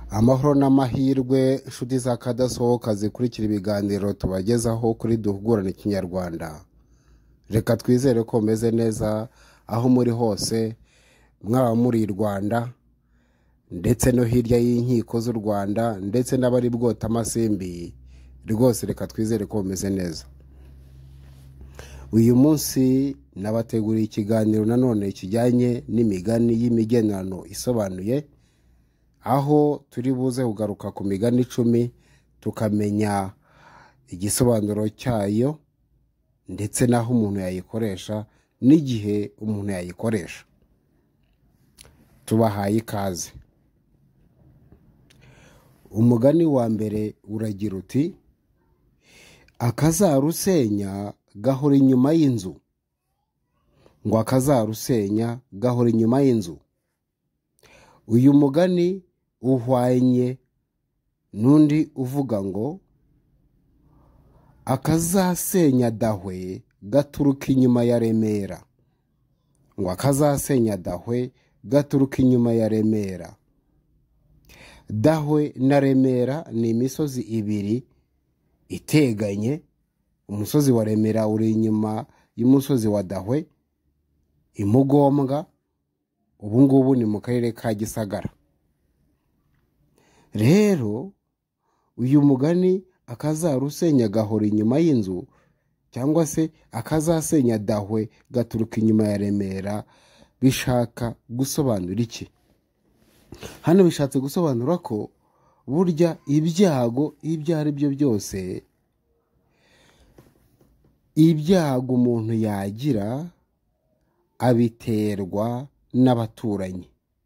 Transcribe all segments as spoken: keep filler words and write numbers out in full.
Amahoro n'amahirwe inshuti za kadasohoka zikurikira ibiganiro tubagezaho kuri Duhugurane Ikinyarwanda. Reka twizere ko meze neza aho muri hose, mwaba muri Rwanda ndetse no hirya y'inkiko z'u Rwanda ndetse n'abari bwota amasimbi. Rwose reka twizere ko meze neza. Uyu munsi nabateguriye ikiganiro nanone kijyanye n'imigani y'imigenurano isobanuye, aho turi buze kugaruka ku migani icumi tukamenya igisobanuro cyayo ndetse naho umuntu yayikoresha n'igihe umuntu yayikoresha. Tubahaye ikaze. Umugani wa mbere uragira uti: akazarusenya gahora inyuma y'inzu. Ngo akazarusenya gahora inyuma y'inzu. Uyu mugani uhwanye n'undi uvuga ngo akazasenya dahwe gaturuka inyuma ya Remera. Ngo akazasenya dahwe gaturuka inyuma ya Remera. Dahwe na Remera ni imisozi ibiri iteganye. Umusozi wa Remera uri inyuma y'umusozi wa Dahwe imugombwa. Ubu ngubu ni mu karere ka Gisagara. Rero uyu mugani akazarusenya gahora inyuma y'inzu cyangwa se akazasenya dahwe gaturuka inyuma ya Remera bishaka gusobanura iki? Hano bishatse gusobanura ko burya ibyago ibyo ari byo byose, ibyago umuntu yagira abiterwa n'abaturanyi.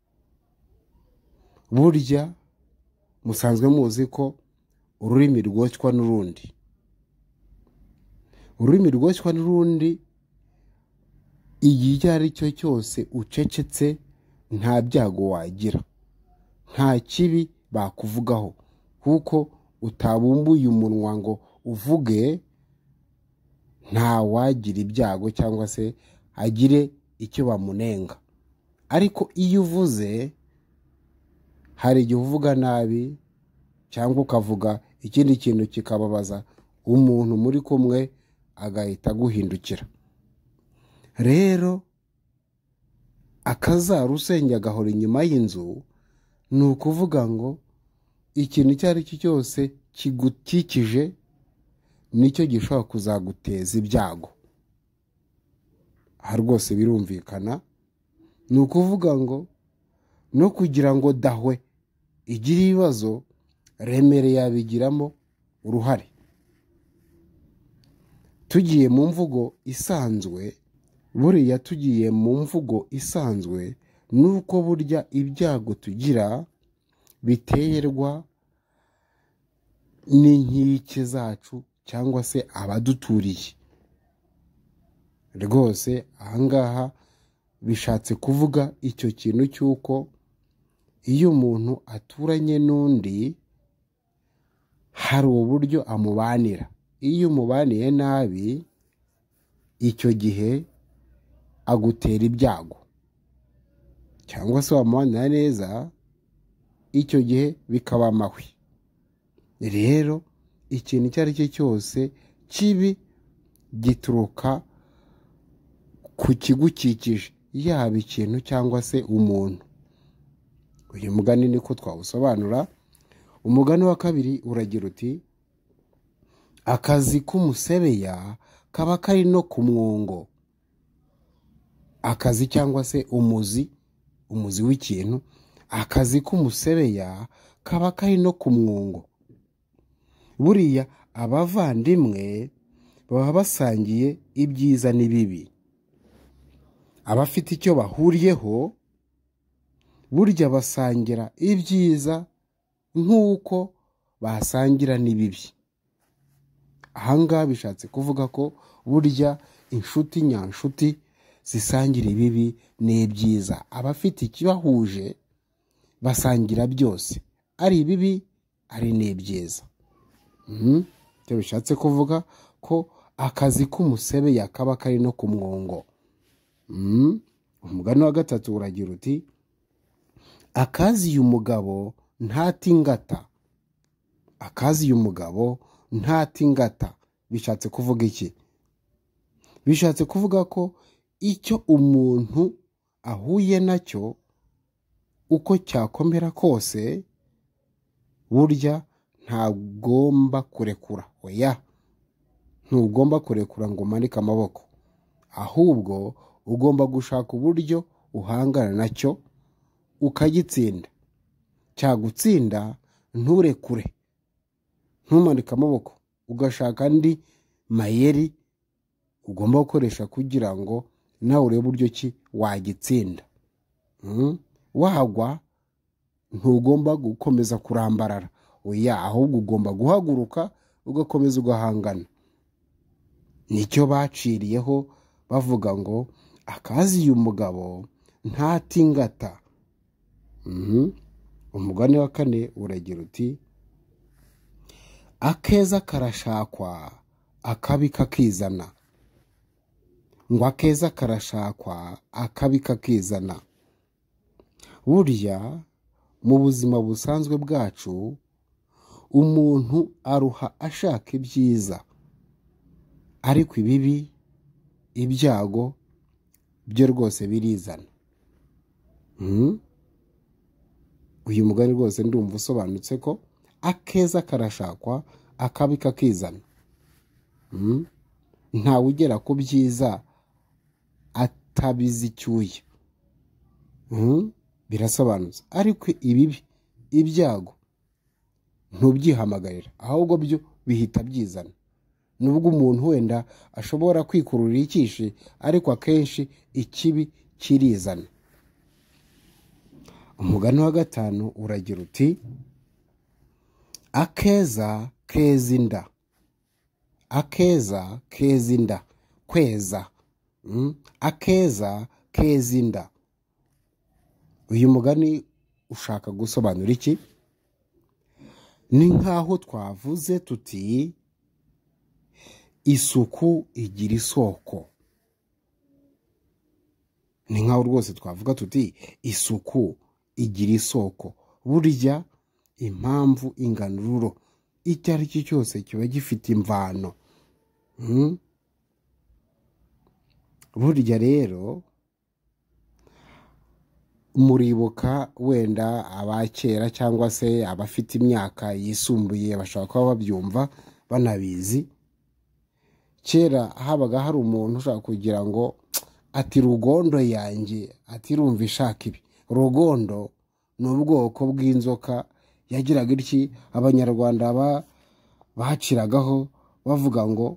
Burya musanzwe muzi ko ururimi rwoshywa n'urundi. Ururimi rwoshywa n'urundi, igihe ari cyo cyose ucecetse nta byago wagira, nta kibi bakuvugaho, kuko utabumbuye umunwa ngo uvuge, nta wagira ibyago cyangwa se agire icyo bamunenga. Ariko iyo uvuze, hari igihe uvuga nabi cyangwa ukavuga ikindi kintu kikababaza umuntu muri kumwe agahita aguhindukira. Rero akazarusenya gahora inyuma y'inzu ni ukuvuga ngo ikintu icyo ari cyo cyose kigukikije nicyo gishobora kuzaguteza ibyago. Aha rwose birumvikana. Ni ukuvuga ngo no kugira ngo dahwe igire ibibazo, Remera yabigiramo uruhare. Tugiye mu mvugo isanzwe, buriya tugiye mu mvugo isanzwe nuko burya ibyago tugira biterwa n'inkike zacu cyangwa se abaduturiye. Rwose ahangaha bishatse kuvuga icyo kintu cy'uko iyo umuntu aturanye n'undi hari uburyo amubanira. Iyo umubaniye nabi, icyo gihe agutera ibyago, cyangwa se wamubanira neza, icyo gihe bikaba amahwi. Rero ikintu icyo ari cyo cyose kibi gituruka ku kigukikije, yaba ikintu cyangwa se umuntu. Uyu mugani niko twawusobanura. Umugani wa kabiri uragira uti: akazi k'umusebeya kaba kari no ku mwungo. Akazi cyangwa se umuzi, umuzi w'ikintu, akazi k'umusebeya kaba kari no ku mwungo. Buriya abavandimwe baba basangiye ibyiza n'ibibi. Abafite icyo bahuriyeho burya basangira ibyiza nk'uko basangira n'ibibi. Ahangaha bishatse kuvuga ko burya inshuti nyanshuti zisangira ibibi n'ibyiza. Abafite ikibahuje basangira byose, ari ibibi ari n'ibyiza. Icyo bishatse kuvuga ko akazi k'umusebeya kaba kari no ku mwungo. Umugani wa gatatu uragira uti: akazi uyu mugabo ntatingata. Akazi umugabo ntatingata bishatse kuvuga iki? Bishatse kuvuga ko icyo umuntu ahuye nacyo uko cyakomera kose burya ntagomba kurekura. Oya, ntugomba kurekura ngo umanike amaboko, ahubwo ugomba gushaka uburyo uhangana nacyo ukagitsinda. Cyagutsinda nturekure, ntumanike amaboko, ugashaka andi mayeri ugomba gukoresha kugira ngo nawe urebe uburyo ki wagitsinda. Mm? Wagwa ntugomba gukomeza kurambarara. Oya, ahubwo ugomba guhaguruka ugakomeza ugahangana. Nicyo baciriyeho bavuga ngo akazi umugabo ntatingata. Mhm. Umugani wa kane uragira uti akeza karashakwa akabi kakizana. Ngo akeza karashakwa akabi kakizana. Burya mu buzima busanzwe bwacu umuntu aruha ashaka ibyiza, ariko ibibi, ibyago byo rwose birizana. Mm? Uyu mugani rwose ndumva usobanutse ko akeza karashakwa akabi kakizana. Mm? Ntawe ugera ku byiza atabizi icyuya. Mm? Birasobanutse. Ariko ibibi, ibyago ntubyihamagarira, ahubwo byo bihita byizana. Nubwo umuntu wenda ashobora kwikururira ikishi, ariko akenshi ikibi kirizana. Umugani wa gatanu uragira uti akeza keza inda. Akeza keza inda. Kweza. Mm? Akeza keza inda. Uyu mugani ushaka gusobanura iki? Ni nkaho twavuze tuti isuku igira isoko. Ni nkaho rwose twavuga tuti isuku igira isoko. Burya impamvu, inganururo, icyo ari cyo cyose kiba gifite imvano. Hmm? Burya rero muribuka wenda abakera cyangwa se abafite imyaka yisumbuye bashobora kuba babyumva banabizi. Kera habaga hari umuntu ushaka kugira ngo ati rugondo yanjye, ati rumva ishaka ibi. Rugondo ni ubwoko bw'inzoka yagiraga iki Abanyarwanda ba baciragaho bavuga ngo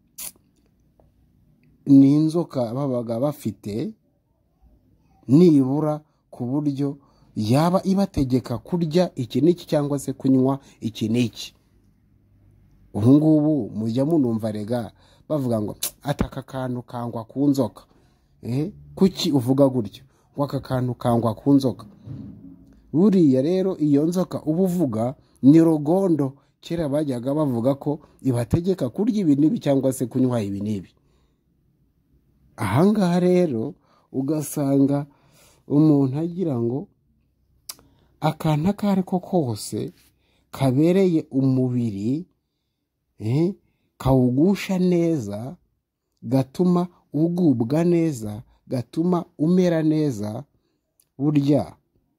ni inzoka babaga bafite nibura ku buryo yaba ibategeka kurya iki n'iki cyangwa se kunywa iki n'iki. Ubu ngubu mujya munumva erega bavuga ngo ataka kantu kangwa ku nzoka. Eh? Kuki uvuga gutyo? Ngo aka kantu kangwa ku nzoka. Buriya rero iyo nzoka uba uvuga ni rugondo. Kera bajyaga bavuga ko ibategeka kurya ibi n'ibi cyangwa se kunywa ibi n'ibi. Ahangaha rero ugasanga umuntu agira ngo akantu ako ari ko kose kabereye umubiri, eh, kawugusha neza, gatuma ugubwa neza, gatuma umera neza, burya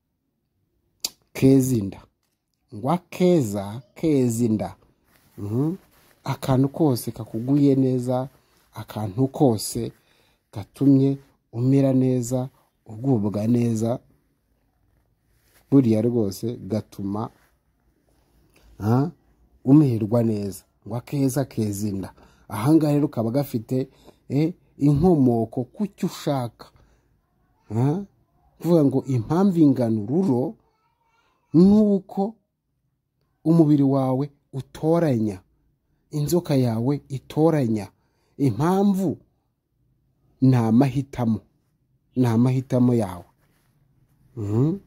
kezinda. Ngo akeza kezinda. Mhm. Akantu kose kakuguye neza, akantu kose gatumye umera neza, ugubwa neza, buriya rwose gatuma ha umererwa neza. Ngo akeza kezinda. Ahangaha rero kaba gafite eh, inkomoko kucyo ushaka. Ha? Kuvuga ngo impamvu inganururo nuko umubiri wawe utoranya, inzoka yawe itoranya. Impamvu ni amahitamo, ni amahitamo yawe. Mm-hmm.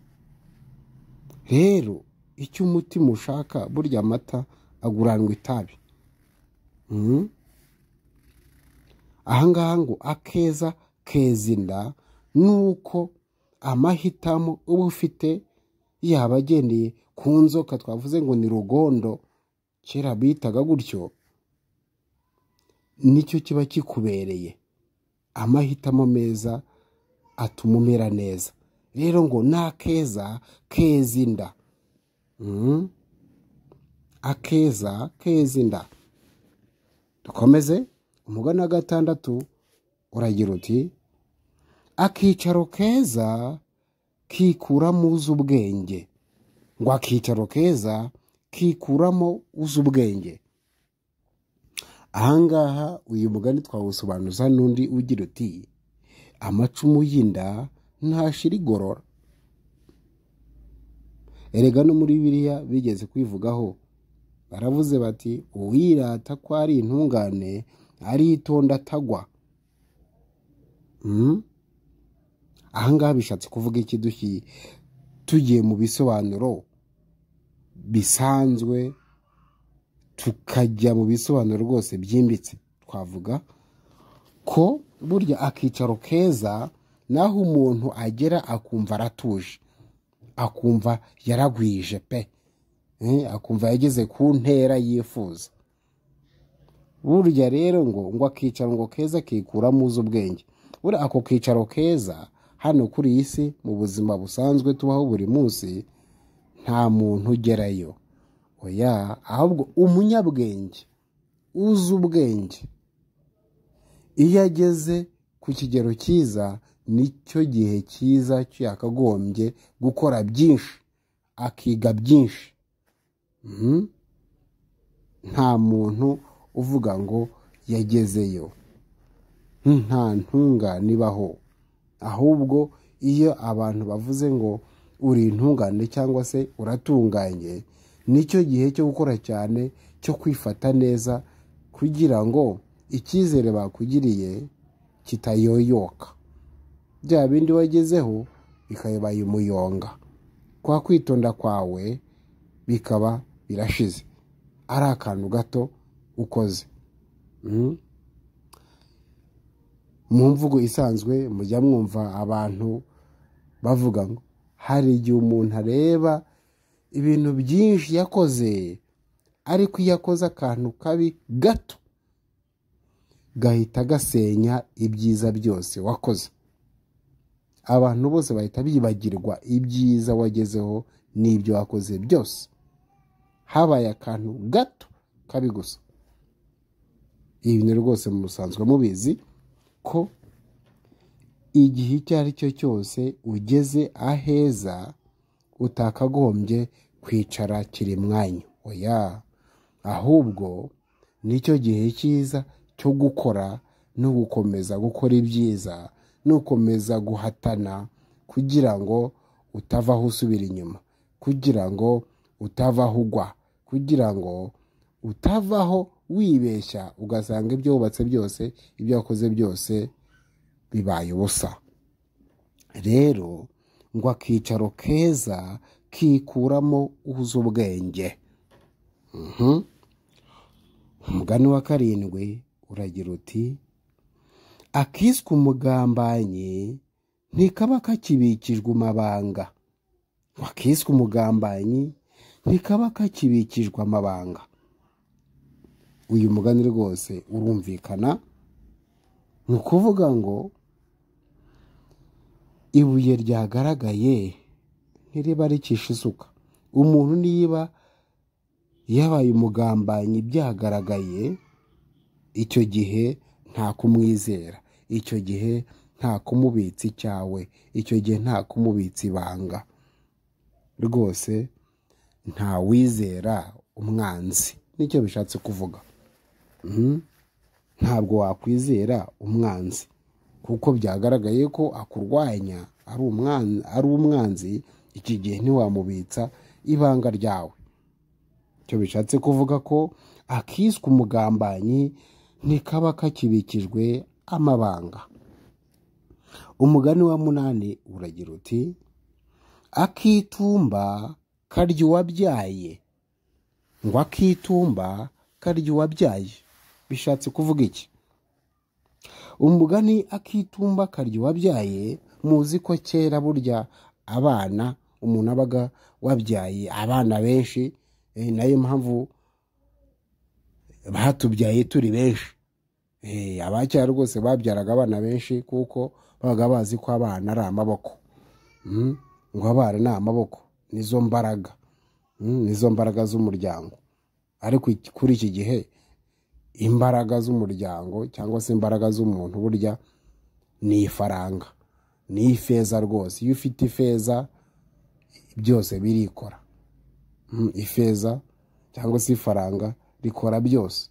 Rero icyo umutima ushaka burya amata aguranwa itabi. Mm-hmm. Ahangaha ngo akeza kezinda nuko amahitamo uba ufite yaba agendeye ku nzoka twavuze ngo ni rugondo kera bitaga gutyo, nicyo kiba kikubereye. Amahitamo meza atuma umera neza. Rero ngo ni akeza keza inda. Mm? Akeza keza inda. Dukomeze. Umugani wa gatandatu uragira uti akicaro keza kikuramo uzi ubwenge. Ngo akicaro keza kikuramo uzi ubwenge. Ahangaha uyu mugani twawusobanuza n'undi ugira uti amacumu y'inda ntashira igorora. Erega no muri Bibiliya bigeze kwivugaho, baravuze bati uwirata ko ari intungane aritonda atagwa. Mm? Ahangaha bishatse kuvuga iki dushyi tugiye mu bisobanuro bisanzwe tukajya mu bisobanuro rwose byimbitse. Twavuga ko burya akicaro keza naho umuntu agera akumva aratuje, akumva yaragwije pe, eh, akumva yageze ku ntera yifuza. Burya rero ngo ngo akicaro ngo keza kikuramo uzi ubwenge. Buri ako kicaro keza hano kuri iyi si mu buzima busanzwe tubaho buri munsi nta muntu ugerayo. Oya, ahubwo umunyabwenge uzi ubwenge iyo ageze ku kigero cyiza nicyo gihe cyiza cyo yakagombye gukora byinshi, akiga byinshi. Mm? Nta muntu uvuga ngo yagezeyo. Nta ntungane ibaho. Ahubwo iyo abantu bavuze ngo uri intungane cyangwa se uratunganye, nicyo gihe cyo gukora cyane, cyo kwifata neza kugira ngo icyizere bakugiriye kitayoyoka. Bya bindi wagezeho bikabaye umuyonga. Kwa kwitonda kwawe bikaba birashize. Ari akantu gato ukoze. Mm? Mu mvugo isanzwe mujya mwumva abantu bavuga ngo hari igihe umuntu areba ibintu byinshi yakoze, ariko iyo yakoze akantu kabi gato gahita gasenya ibyiza byose wakoze. Abantu bose bahita bibagirwa ibyiza wagezeho n'ibyo wakoze byose, habaye akantu gato kabi gusa. Ibintu rwose musanzwe mubizi ko igihe icyo ari cyo cyose ugeze aheza utakagombye kwicara kiri mwanya. Oya, ahubwo nicyo gihe cyiza cyo gukora no gukomeza gukora ibyiza no gukomeza guhatana kugira ngo utavaho usubira inyuma, kugira ngo utavaho ugwa, kugira ngo utavaho wibeshya ugasanga ibyo wubatse byose, ibyo wakoze byose bibaye ubusa. Rero ngo akicaro keza kikuramo uzi ubwenge. Mhm. Umugani wa karindwi uragira uti akiswe umugambanyi ntikaba kakibikijwe amabanga. Akiswe umugambanyi ntikaba kakibikijwe amabanga. Uyu mugani rwose urumvikana. Ni ukuvuga ngo ibuye ryagaragaye ntiriba ricisha isuka. Umuntu niba yabaye umugambanyi byagaragaye, icyo gihe nta kumwizera, icyo gihe nta kumubitsa icyawe, icyo gihe nta kumubitsa ibanga. Rwose nta wizera umwanzi, nicyo bishatse kuvuga. Mm? Ntabwo wakwizera umwanzi kuko byagaragaye ko akurwanya ari umwanzi, ari umwanzi. Iki gihe ntiwamubitsa ibanga ryawe. Cyo bishatse kuvuga ko akiswe umugambanyi ntikaba kakibikijwe amabanga. Umugani wa munani uragira uti akitumba karya uwabyaye. Ngo akitumba karya uwabyaye bishatse kuvuga iki? Umugani akitumba karya uwabyaye muzi ko kera burya abana umuntu abaga wabyaye abana benshi, nayo mpamvu batubyaye turi benshi. Abacyara rwose babyaraga abana benshi kuko babaga bazi ko abana ari amaboko, ngo abana ni amaboko, nizo mbaraga, nizo mbaraga z'umuryango. Ariko kuri iki gihe imbaraga z'umuryango cyangwa se imbaraga z'umuntu burya ni ifaranga, ni ifeza rwose. Iyo ufite ifeza byose birikora. Ifeza cyangwa se ifaranga rikora byose.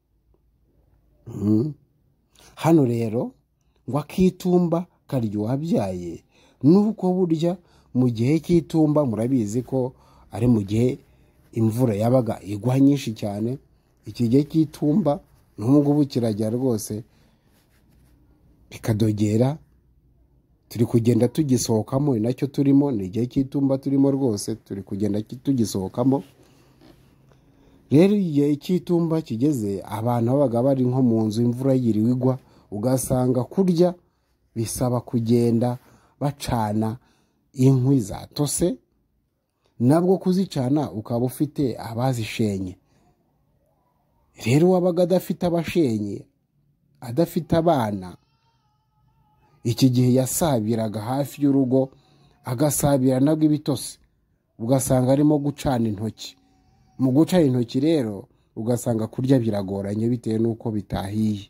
Hano rero ngo akitumba karya uwabyaye, nuko burya mu gihe cy'itumba murabizi ko ari mu gihe imvura yabaga igwa nyinshi cyane. Iki gihe cy'itumba n'ubungubu kirajya rwose bikadogera, turi kugenda tugisohokamo, nacyo turimo, ni igihe cy'itumba turimo rwose, turi kugenda tugisohokamo. Rero igihe cy'itumba kigeze, abantu babaga bari nko mu nzu, imvura yiriwe igwa, ugasanga kurya bisaba kugenda bacana inkwi zatose, nabwo kuzicana ukaba ufite abazishenye. Rero wabaga adafite abashenye, adafite abana, iki gihe yasabiraga hafi y'urugo, agasabira nabwo ibitose, ugasanga arimo gucana intoki. Mu gucana intoki rero ugasanga kurya biragoranye bitewe n'uko bitahiye.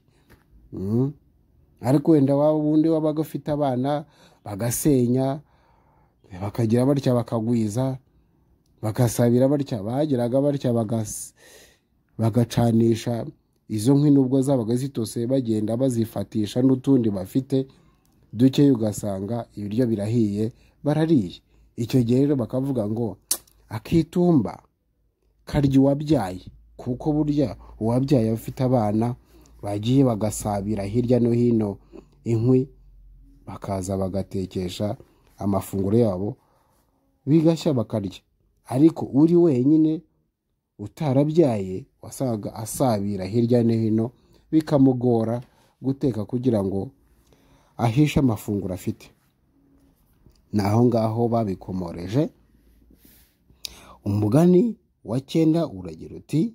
Ariko wenda waba ubundi wabaga ufite abana, bagasenya, bakagira batya bakagwiza, bagasabira batya, bagiraga batya bagacanisha izo nkwi nubwo zabaga zitose, bagenda bazifatisha n'utundi bafite duke, ugasanga ibiryo birahiye, barariye. Icyo gihe rero bakavuga ngo akitumba karya uwabyaye, kuko burya uwabyaye afite abana bagiye bagasabira hirya no hino inkwi, bakaza bagatekesha amafunguro yabo bigashya bakarya. Ariko uri wenyine utarabyaye wasaga asabira hirya no hino, bikamugora guteka kugira ngo ahishe amafunguro afite. Naho ngaho babikomoreje. Umugani wa cyenda uragira uti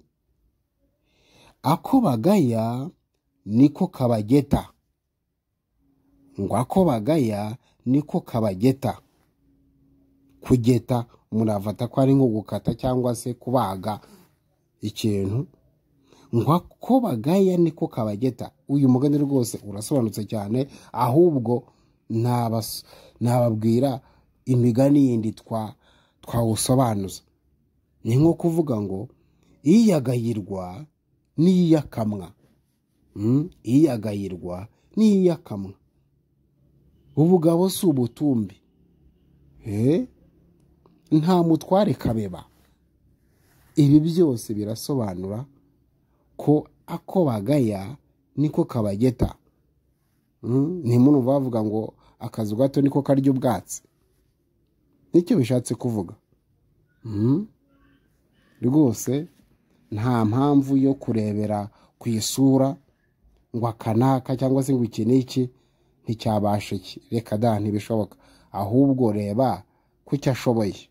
ako bagaya niko kabageta. Ngo ako bagaya niko kabageta. Kugeta muravata ko ari nko gukata cyangwa se kubaga ikintu. Ngo ako bagaya niko kabageta. Uyu mugani rwose urasobanutse cyane, ahubwo nababwira imigani yindi twa twawusobanuza. Ni nko kuvuga ngo iyagayirwa n'iyakamwa. Iyagayirwa n'iyakamwa. Ubugabo si ubutumbi, nta mutware kabeba. Ibi byose birasobanura ko ako bagaya niko kabageta. Ni muntu bavuga ngo akazi gato niko karya ubwatsi. Nicyo bishatse kuvuga. Rwose nta mpamvu yo kurebera ku isura ngo akanaka cyangwa se ngo iki n'iki nticyabashe iki. Reka da, ntibishoboka. Ahubwo reba ku cyo ashoboye.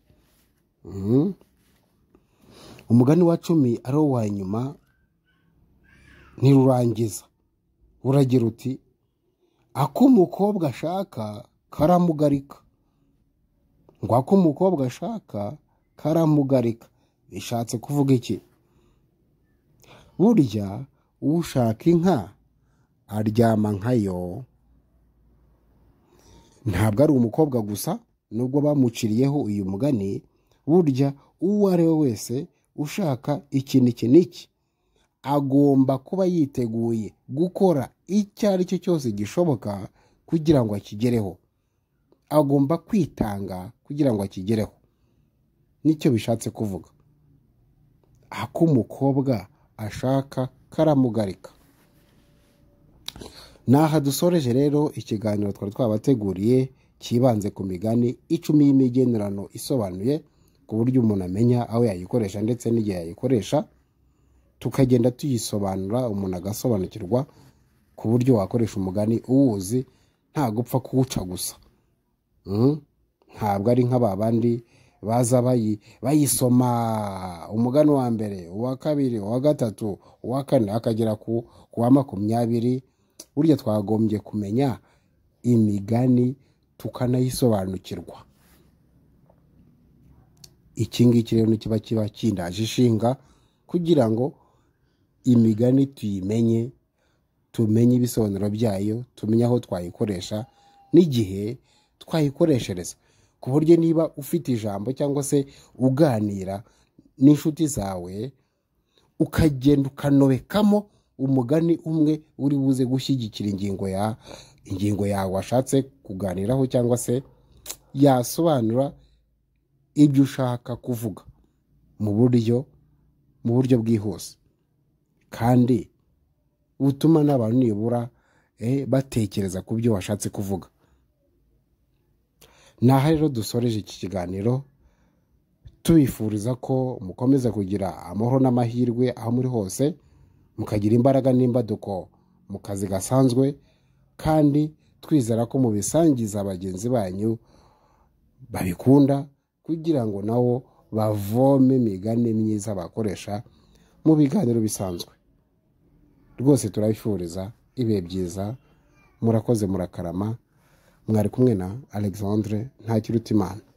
Umugani wa cumi ari uwa nyuma ntirurangiza. Uragira uti ako umukobwa ashaka karamugarika. Ngo ako umukobwa ashaka karamugarika. Bishatse kuvuga iki? Burya ushaka inka aryama nkayo. Ntabwo ari umukobwa gusa, nubwo bamuciriyeho uyu mugani. Burya uwo ari we wese ushaka ikintu iki n'iki agomba kuba yiteguye gukora icyo ari cyo cyose gishoboka kugira ngo akigereho. Agomba kwitanga kugira ngo akigereho. Nicyo bishatse kuvuga. Ako umukobwa ashaka karamugarika. Naha dusoreje rero ikiganiro twari twabateguriye kibanze ku migani icumi y'imigenurano isobanuye ku buryo umuntu amenya aho yayikoresha ndetse n'igihe yayikoresha. Tukagenda tuyisobanura, umuntu agasobanukirwa ku buryo wakoresha umugani uwuzi, nta gupfa kuwuca gusa. Ntabwo ari nk'ababandi baza bayisoma umugani wa mbere, uwa kabiri, uwa gatatu, uwa kane akagera ku wa makumyabiri. Burya twagombye kumenya imigani tukanayisobanukirwa. Iki ngiki rero kiba kiba kindaje ishinga kugira ngo imigani tuyimenye, tumenye ibisobanuro byayo, tumenye aho twayikoresha n'igihe twayikoreshereza, ku buryo niba ufite ijambo cyangwa se uganira n'inshuti zawe ukagenda ukanobekamo umugani umwe uri buze gushyigikira ingingo ya ingingo yawe washatse kuganiraho cyangwa se yasobanura ibyo ushaka kuvuga mu buryo mu buryo bwihuse kandi butuma n'abantu nibura eh, batekereza ku byo washatse kuvuga. Naha rero dusoreje iki kiganiro tubifuriza ko mukomeza kugira amahoro n'amahirwe aho muri hose, mukagira imbaraga n'imbaduko mu kazi gasanzwe, kandi twizera ko mubisangiza bagenzi banyu babikunda kugira ngo nabo bavome imigani myiza bakoresha mu biganiro bisanzwe. Rwose turabifuriza ibihe byiza, murakoze murakarama. Mwari kumwe na Alexandre Ntakirutimana.